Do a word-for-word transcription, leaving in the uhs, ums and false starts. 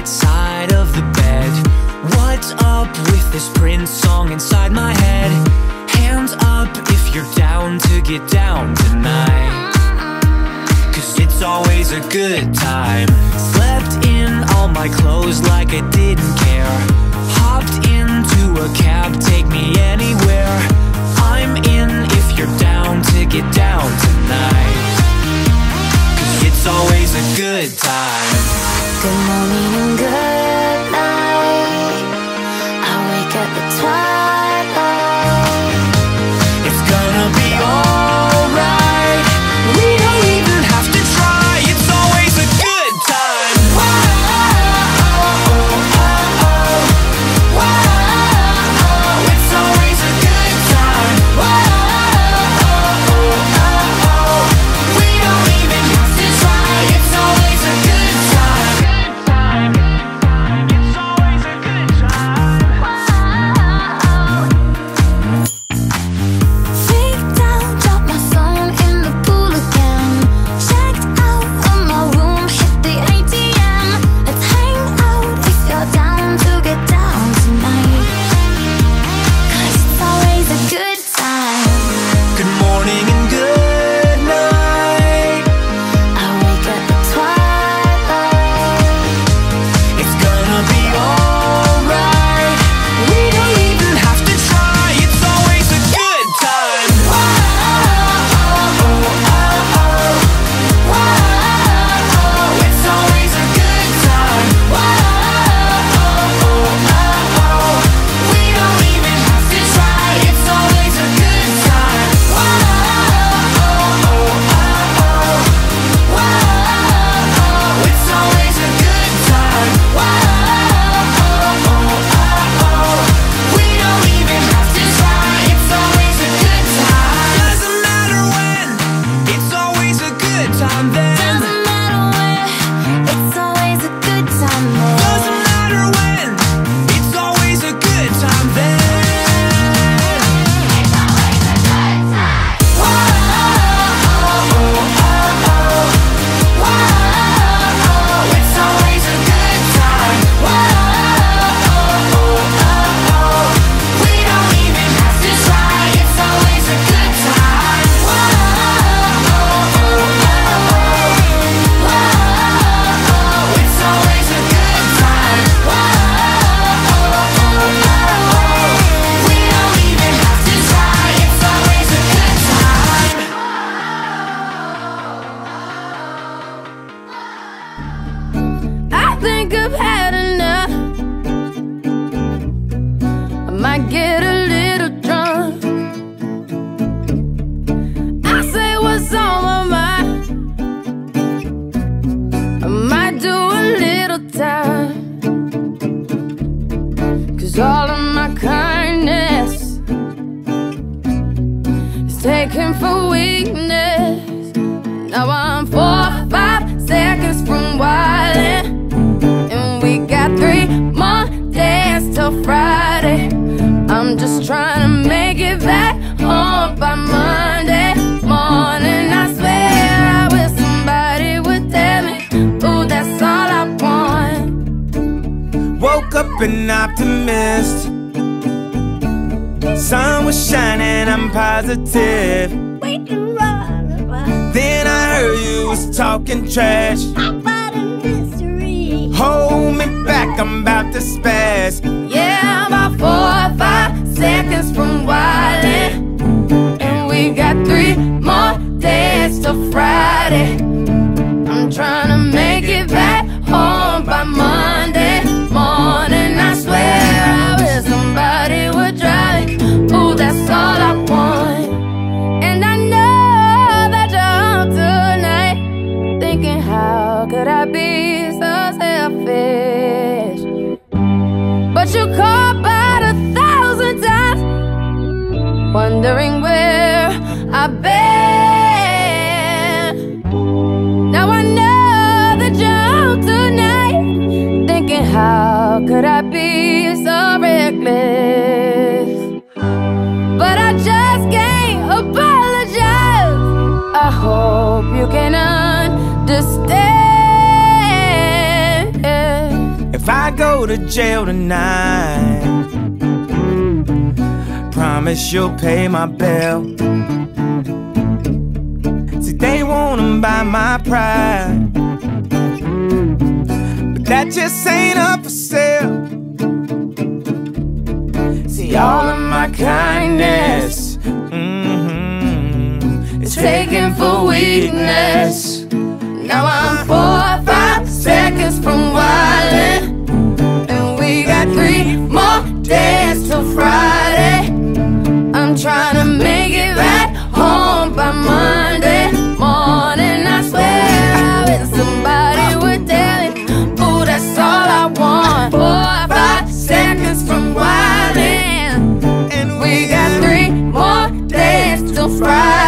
side of the bed. What's up with this Prince song inside my head? Hands up if you're down to get down tonight, 'cause it's always a good time. Slept in all my clothes like I didn't care. Hopped into a cab, take me anywhere. I'm in if you're down to get down tonight, 'cause it's always a good time. Good morning and good night. I wake up at twilight. It's gonna be alright. We don't even have to try. It's always a good time. Whoa, oh, oh, oh. Whoa, it's always a good time. Whoa, oh, oh, oh. We don't even have to try. It's always a good time. It's always a good time. Freaked out, dropped my phone in the pool again. Checked out of my room, hit the A T M. Let's hang out if you're down to get down tonight, 'cause it's always a good time. Good morning and good night. I wake up at twilight. It's gonna be alright. We don't even have to try. It's always a good time. Whoa, oh, oh, oh. Whoa, it's always a good time. Whoa, oh, oh, oh. We don't even have to try. It's always a good time. Whoa, oh, oh, oh. Whoa, it's always a good time. Whoa, oh, oh, oh. We don't even have to try. It's always a good time. Doesn't matter when. It's always a good time then. Doesn't matter where, it's always a good time there. Doesn't matter when. It's always a good time then. It's always a good time. Whoa, oh, oh, oh. Whoa, it's always a good time. Whoa, oh, oh, oh. We don't even have to try. It's always a good time. Whoa, oh, oh, oh. Whoa, it's always a good time. Whoa, oh, oh, oh. We don't even have to try. It's always a good time. I think I've had enough. I might get a little drunk. I say what's on my mind. I might do a little time, 'cause all of my kindness is taken for weakness. Now I'm four or five seconds from wildin', and we got three more days till Friday. I'm just trying to make it back home by Monday morning. I swear I wish somebody would tell me, ooh, that's all I want. Woke up an optimist. Sun was shining, I'm positive. Then I heard you was talking trash. Hold me back, I'm about to spaz. Yeah, about four or five seconds from wildin', and we got three more days till Friday. I'm trying to make it back home by Monday morning. I swear I wish somebody would drive me. Ooh, that's all I want. And I know that you're home tonight, thinking how could I be so selfish? But you called about a thousand times, wondering where I've been. Now I know that you're home tonight, thinking how could I be so reckless? But I just can't apologize. I hope you can understand. if I go to jail tonight. Promise you'll pay my bill. See, they wanna buy my pride, but that just ain't up for sale. See, all of my kindness, mm-hmm, it's taken for weakness. Now I'm four or five seconds from wildin', and we got three more days till Friday. I'm trying to make it right home by Monday morning. I swear I wish somebody would tell me, ooh, that's all I want. Four or five seconds from wildin', and we got three more days till Friday.